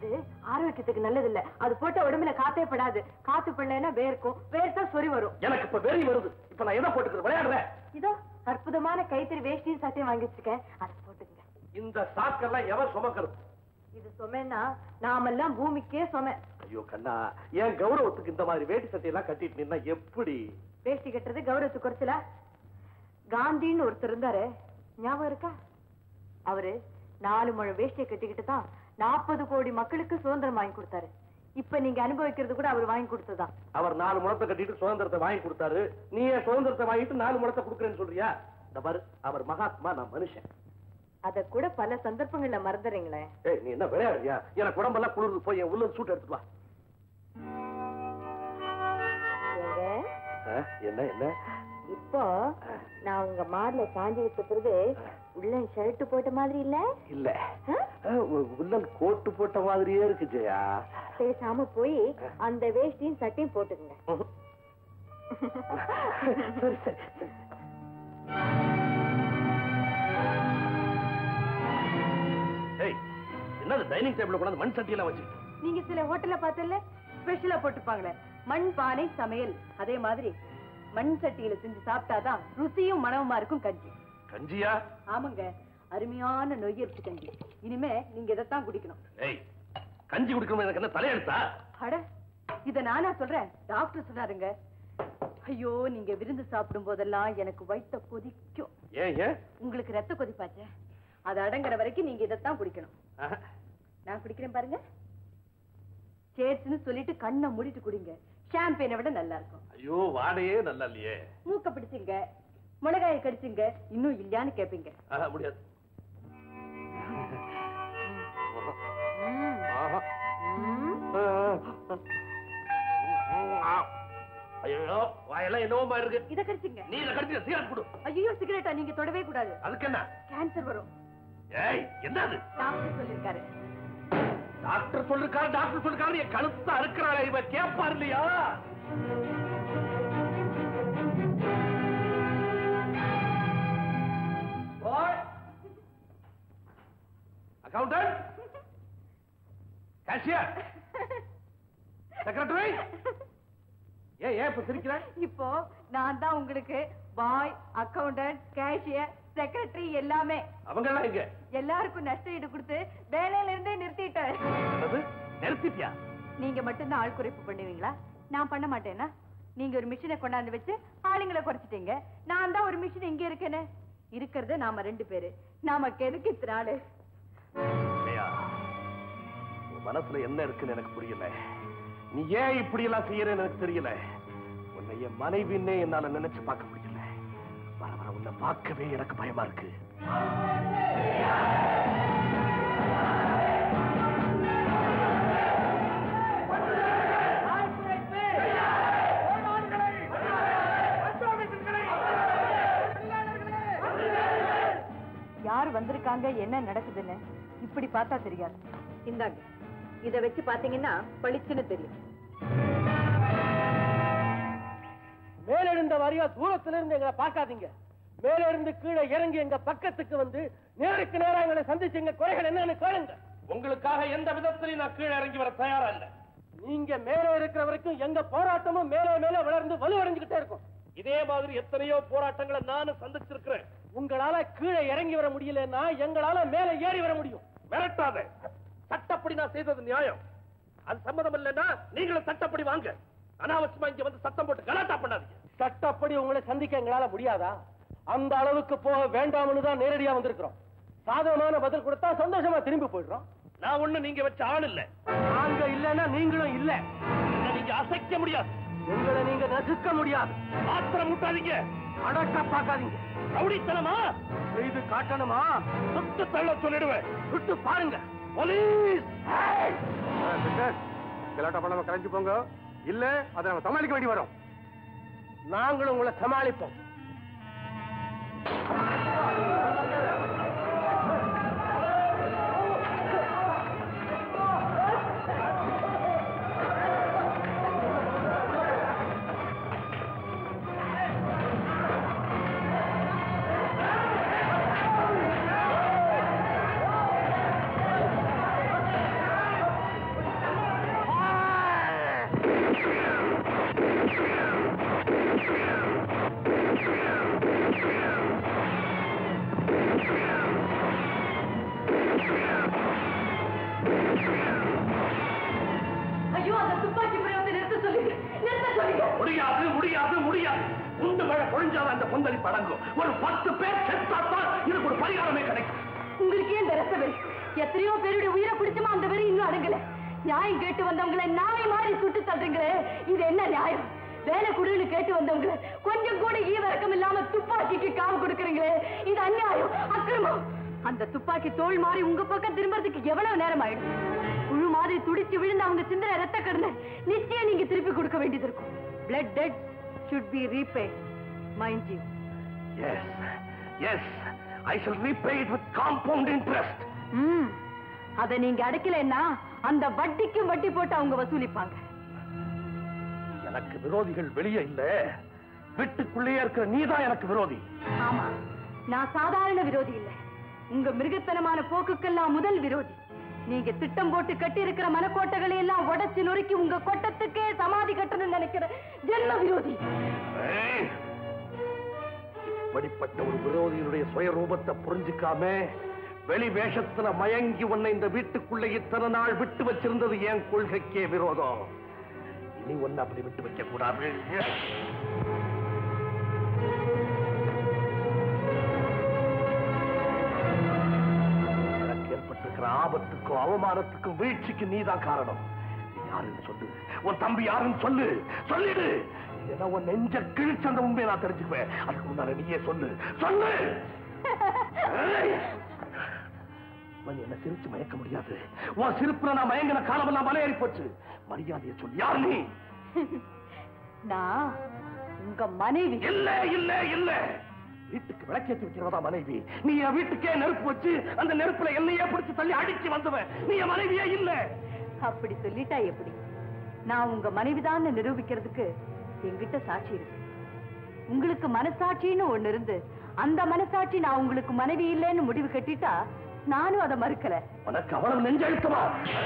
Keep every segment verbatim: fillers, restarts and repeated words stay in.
அது ஆரோக்கியத்துக்கு நல்லது இல்ல. அது போட்ட உடம்புல காத்தே படாது. காத்து படலைன்னா வேர்க்கும். வேர்த்தா சொறி வரும். எனக்கு இப்ப வெறி வருது. இப்ப நான் எதை போட்டுக்கிறேன்? விளையாடுறேன். இதோ அற்புதமான கைத்தறி வேஷ்டியும் சட்டையும் வாங்கி வச்சிருக்கேன். அதை போட்டுங்க. இந்த சாக்கெல்லாம் எவன் சுமக்கிறது? இது சொமேன்னா நாமெல்லாம் பூமிக்கே சொம. ஐயோ கண்ணா, என் கௌரவத்துக்கு இந்த மாதிரி வேட்டி சட்டையெல்லாம் கட்டிட்டு நின்னா எப்படி? வேஷ்டி கட்டுறது கௌரவத்துக்கு குறைச்சலா? காந்தின்னு ஒருத்தர் இருந்தாரு, ஞாபகம் இருக்கா? அவரு நாலு முழம் வேஷ்டியை கட்டிக்கிட்டு தான் நாற்பது கோடி மக்களுக்கு சுதந்திரம் வாங்கி கொடுத்தாரு. இப்ப நீங்க அனுபவிக்கிறது கூட அவர் வாங்கி கொடுத்ததான். அவர் நாலு முழத்தை கட்டிட்டு சுதந்திரத்தை வாங்கி கொடுத்தாரு. நீ ஏன் சுதந்திரத்தை வாங்கிட்டு நாலு முழத்தை கொடுக்குறேன்னு சொல்றியா? இந்த பாரு, அவர் மகாத்மா, நான் மனுஷன். அத கூட பல சந்தர்ப்பங்கள்ல மறந்துறீங்களே. ஏய், நீ என்ன விளையாடுறியா? எனக்கு உடம்பெல்லாம் குளிர்ந்து போய் என் உள்ள சூட் எடுத்துட்டு வா. என்ன என்ன இப்போ நான் உங்க மார்ல சாஞ்சி வச்சுக்கிறது உள்ளன் ஷர்ட் போட்ட மாதிரி இல்ல? இல்ல, உள்ளன் கோட்டு போட்ட மாதிரியே இருக்கு ஜெயா. பேசாம போய் அந்த வேஷ்டியும் சட்டையும் போட்டுக்குங்க. சரி சரி சரி. ஏய், என்னது டைனிங் டேபிள்ல கொண்டு மண் சட்டியெல்லாம் வச்சிருக்கீங்க? நீங்க சில ஹோட்டல்ல பார்த்தல ஸ்பெஷலா போட்டுப்பாங்களே மண் பானை சமையல், அதே மாதிரி மண் சட்டியில செஞ்சு சாப்பிட்டாதான் ருசியும் மனமுமா இருக்கும் கஞ்சி. கஞ்சியா? ஆமாங்க, அருமையான நொய்யரிசி கஞ்சி. இனிமே நீங்க இதைத்தான் குடிக்கணும். ஏய், கஞ்சி குடிக்கணும் எனக்கு என்ன தலையெடுத்தா? அட, இத நானா சொல்றேன், டாக்டர் சொன்னாருங்க. ஐயோ, நீங்க விருந்து சாப்பிடும் போதெல்லாம் எனக்கு வயித்த கொதிக்கும். ஏன் ஏன்? உங்களுக்கு ரத்த கொதிப்பாச்சே, அது அடங்குற வரைக்கும் நீங்க இதைத்தான் குடிக்கணும். நான் குடிக்கிறேன் பாருங்க. சேட்ஸ்னு சொல்லிட்டு கண்ணை மூடிட்டு குடிங்க. ஷாம்பெயினை விட நல்லா இருக்கும். ஐயோ, வாடையே நல்லா இல்லையே. மூக்க பிடிச்சிங்க, மிளகாயை கடிச்சுங்க, இன்னும் இல்லையான்னு கேப்பீங்க. முடியாது. ஐயோ, வாயெல்லாம் என்னவோ இருக்கு. இத கடிச்சுங்க. நீ இத கடிச்சு சிகரெட் கொடு. ஐயோ, சிகரெட்டா நீங்க தொடவே கூடாது. அதுக்கு என்ன? கேன்சர் வரும். ஏய், என்னது? டாக்டர் சொல்லிருக்காரு. டாக்டர் சொல்லிருக்காரு டாக்டர் சொல்லிருக்காரு என் கழுத்த அறுக்கிறாள். இவ கேட்பார் இல்லையா? Accountant, cashier, secretary. ஏன் ஏன் இப்ப சிரிக்கிற? இப்போ நான் தான் உங்களுக்கு பாய், அக்கவுண்டன்ட், கேஷியர், செக்ரட்டரி எல்லாமே. அவங்க எல்லாம் எங்க? எல்லாருக்கும் நஷ்ட ஈடு கொடுத்து வேலையில இருந்தே நிறுத்திட்டேன். நிறுத்திட்டியா? நீங்க மட்டும்தான் ஆள் குறைப்பு பண்ணுவீங்களா? நான் பண்ண மாட்டேன்னா? நீங்க ஒரு மிஷினை கொண்டாந்து வச்சு ஆளுங்களை குறைச்சிட்டீங்க. நான் தான் ஒரு மிஷின் இங்க இருக்கேன்னு. இருக்கிறது நாம ரெண்டு பேரு. நமக்கு எதுக்கு இத்தனை ஆளு? மனசுல என்ன இருக்குன்னு எனக்கு புரியல. நீ ஏன் இப்படி எல்லாம் செய்யறேன்னு எனக்கு தெரியல. உன்னை என் மனைவின்னே என்னால நினைச்சு பார்க்க முடியல. வர வர உன்னை பார்க்கவே எனக்கு பயமா இருக்கு. யார் வந்திருக்காங்க, என்ன நடக்குதுன்னு இப்படி பார்த்தா தெரியாது. இந்தாங்க, இத வச்சு பாத்தீங்கன்னா பளிச்சுன்னு தெரியும். மேல இருந்த வாரியா தூரத்துல இருந்து எங்களை பார்க்காதீங்க. மேல இருந்து கீழே இறங்கி எங்க பக்கத்துக்கு வந்து நேருக்கு நேரா எங்களை சந்திச்சு எங்க குறைகள் என்னன்னு கேளுங்க. உங்களுக்காக எந்த விதத்திலையும் நான் கீழே இறங்கி வர தயாரா இல்ல. நீங்க மேலே இருக்கிற வரைக்கும் எங்க போராட்டமும் மேலே மேலே வளர்ந்து வலுவடைஞ்சுக்கிட்டே இருக்கும். இதே மாதிரி எத்தனையோ போராட்டங்களை நானும் சந்திச்சிருக்கிறேன். உங்களால கீழே இறங்கி வர முடியலன்னா எங்களால மேலே ஏறி வர முடியும். மிரட்டாத. சட்டப்படி நான் செய்தது நியாயம். அது சம்மதம் இல்லைன்னா நீங்களும் சட்டப்படி வாங்க. அனாவசியமா இங்க வந்து சத்தம் போட்டு கலாட்டா பண்ணாதீங்க. சட்டப்படி உங்களை சந்திக்க எங்களால முடியாதா? அந்த அளவுக்கு போக வேண்டாம்னு தான் நேரடியா வந்திருக்கிறோம். சாதகமான பதில் கொடுத்தா சந்தோஷமா திரும்பி போயிடுறோம். நான் ஒண்ணு நீங்க வச்ச ஆள் இல்ல. நாங்க இல்லன்னா நீங்களும் இல்ல. நீங்க அசைக்க முடியாது. எங்களை நீங்க நசுக்க முடியாது. ஆத்திரம் முட்டாதீங்க. அடக்க பார்க்காதீங்க. ரவுடித்தனமா செய்து காட்டணுமா? சுட்டு தள்ள சொல்லிடுவேன். சுட்டு பாருங்க. போலீஸ் கலாட்டா பண்ணாம கலைஞ்சு போங்க. இல்ல அதை நாங்க சமாளிக்க வேண்டி வரோம். நாங்களும் உங்களை சமாளிப்போம். முடியாது முடியாது முடியாது. குண்டு மழை பொழிஞ்சாதான் அந்த கொந்தளிப்பு அடங்கும். ஒரு பத்து பேர் செத்தாத்தான் இதுக்கு ஒரு பரிகாரமே கிடைக்கும். உங்களுக்கு ஏன் ரச வெறி? எத்தனையோ பேருடைய உயிரை பிடிச்சுமா அந்த வெறி இன்னும் அடங்கல. நியாயம் கேட்டு வந்தவங்களை நாளை மாறி சுட்டு தள்ளுறீங்களே, இது என்ன நியாயம்? வேலை குடுன்னு கேட்டு வந்தவங்களை கொஞ்சம் கூட ஈவரக்கம் இல்லாம துப்பாக்கிக்கு காவு கொடுக்குறீங்களே, இது அநியாயம், அக்கிரமம். அந்த துப்பாக்கி தோல் மாறி உங்க பக்கம் திரும்பறதுக்கு எவ்வளவு நேரம் ஆயிடும்? புழு மாதிரி துடிச்சு விழுந்து அவங்க சிந்திர ரத்த கடனை நிச்சயம் நீங்க திருப்பி கொடுக்க வேண்டியது இருக்கும். Blood debt should be repaid, mind you. Yes, yes, I shall repay it with compound interest. ம், அதை நீங்க அடைக்கலைன்னா அந்த வட்டிக்கு வட்டி போட்டு அவங்க வசூலிப்பாங்க. எனக்கு விரோதிகள் வெளியே இல்ல, வீட்டுக்குள்ளேயே இருக்கிற நீதான் எனக்கு விரோதி. ஆமா, நான் சாதாரண விரோதி இல்ல, உங்க மிருகத்தனமான போக்குக்கெல்லாம் முதல் விரோதி. நீங்க திட்டம் போட்டு கட்டி இருக்கிற மனக்கோட்டைகளை எல்லாம் உடைச்சு நொறுக்கி உங்க கொட்டத்துக்கே சமாதி கட்டணும்னு நினைக்கிற ஜென்ம விரோதி. இப்படிப்பட்ட ஒரு விரோதியினுடைய சுயரூபத்தை புரிஞ்சுக்காம வெளி வேஷத்துல மயங்கி உன்னை இந்த வீட்டுக்குள்ள இத்தனை நாள் விட்டு வச்சிருந்தது என் கொள்கைக்கே விரோதம். இனி ஒன்னு அப்படி விட்டு வைக்க கூடாது. எனக்கு ஏற்பட்டிருக்கிற ஆபத்துக்கும் அவமானத்துக்கும் வீழ்ச்சிக்கு நீதான் காரணம். நீ யாருன்னு சொல்லு, உன் தம்பி யாருன்னு சொல்லு, சொல்லிடு. ஏன்னா உன் நெஞ்ச கிழிச்சு அந்த உண்மையை நான் தெரிஞ்சுக்குவேன். அதுக்கு முன்னால நீயே சொல்லு, சொல்லு. என்ன சிரிச்சு மயக்க முடியாது. உன் சிரிப்புல நான் மயங்கின காலம் எல்லாம் மலையேறி போச்சு. மரியாதையை சொல்லு, யார் நீ? நான் உங்க மனைவி. இல்ல இல்ல இல்ல, வீட்டுக்கு விளக்கேற்றி வைக்கிறதா மனைவி. நீ என் வீட்டுக்கே நெருப்பு வச்சு அந்த நெருப்புல என்னையே பிடிச்சு தள்ளி அடிச்சு வந்தவன். நீ என் மனைவியே இல்ல. அப்படி சொல்லிட்டா எப்படி? நான் உங்க மனைவிதான் நிரூபிக்கிறதுக்கு என்கிட்ட சாட்சி இருக்கு. உங்களுக்கு மனசாட்சின்னு ஒண்ணு இருந்து அந்த மனசாட்சி நான் உங்களுக்கு மனைவி இல்லைன்னு முடிவு கட்டிட்டா நானும் அதை மறுக்கல. உனக்கு அவ்வளவு நெஞ்செழுத்தமா?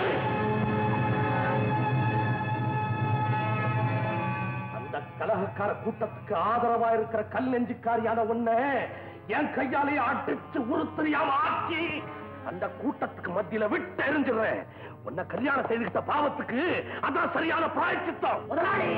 அந்த கலகக்கார கூட்டத்துக்கு ஆதரவா இருக்கிற கல் நெஞ்சுக்காரியான ஒண்ணு என் கையாலேயே அடிச்சு உருத்தறியாம ஆக்கி அந்த கூட்டத்துக்கு மத்தியில விட்டு எரிஞ்சிடுறேன். உன்னை கல்யாணம் செய்துகிட்ட பாவத்துக்கு அதான் சரியான பிராயச்சித்தம். முதலாளி,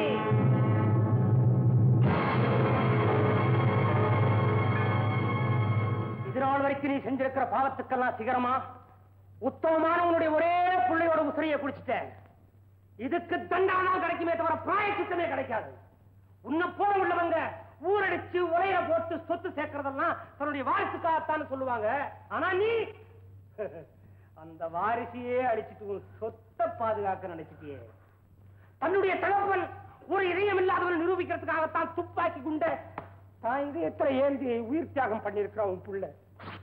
இதனால் வரைக்கும் நீ செஞ்சிருக்கிற பாவத்துக்கெல்லாம் சிகரமா உத்தமமான உன்னுடைய ஒரே பிள்ளையோட உசிரியை குடிச்சிட்டேன். இதுக்கு தண்டானா கிடைக்குமே தவிர பிராயச்சித்தமே கிடைக்காது. உன்னை போல உள்ளவங்க ஊரடிச்சு உலைய போட்டு சொத்து சேர்க்கறதெல்லாம் தன்னுடைய வாரிசுக்காகத்தான் சொல்லுவாங்க. ஆனா நீ அந்த வாரிசையே அடிச்சுட்டு உன் சொத்தை பாதுகாக்க நினைச்சிட்டியே. தன்னுடைய தகவல் ஒரு இதயம் இல்லாதவன் நிரூபிக்கிறதுக்காகத்தான் துப்பாக்கி குண்ட தான் இதயத்துல ஏந்தி உயிர் தியாகம் பண்ணிருக்கிறான் உன் புள்ள.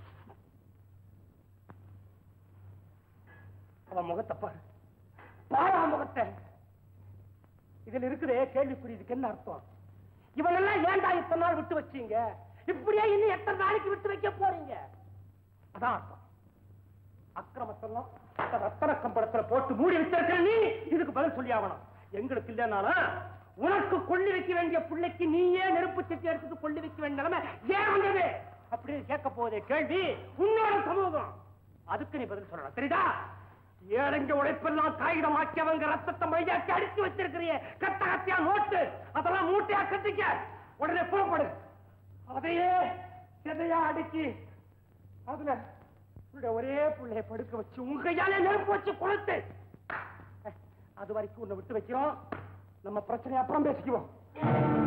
அவன் முகத்தை பாரு, பாரா முகத்தை. இதுல இருக்குதே கேள்விக்குறி. இதுக்கு என்ன அர்த்தம்? இவனெல்லாம் ஏன்டா இத்தனை நாள் விட்டு வச்சீங்க? இப்படியே இன்னும் எத்தனை நாளைக்கு விட்டு வைக்க போறீங்க? அதான் அர்த்தம். அக்கிரமத்தெல்லாம் ரத்தன கம்பளத்துல போட்டு மூடி வச்சிருக்கிற நீ இதுக்கு பதில் சொல்லி ஆகணும். எங்களுக்கு இல்லைனாலும் உனக்கு கொள்ளி வைக்க வேண்டிய பிள்ளைக்கு நீயே நெருப்பு சட்டி எடுத்துட்டு கொள்ளி வைக்க வேண்டிய நிலைமை ஏன் வந்தது அப்படின்னு கேட்க போதே கேள்வி உன்னோட சமூகம். அதுக்கு நீ பதில் சொல்லலாம். தெரியுதா? ஏழைங்க உழைப்பெல்லாம் காகிதமாக்கியவங்க ரத்தத்தை மையாக்கி அடிச்சு வச்சிருக்கிறிய கத்த கத்தியா நோட்டு, அதெல்லாம் மூட்டையா கட்டிக்க. உடனே புறப்படு. அதையே செதையா அடிச்சு அதுல ஒரே பிள்ளைய படுக்க வச்சு உங்க கையாலே நெருப்பு வச்சு கொளுத்து. அது வரைக்கும் உன்னை விட்டு வைக்கிறோம். நம்ம பிரச்சனை அப்புறம் பேசிக்குவோம்.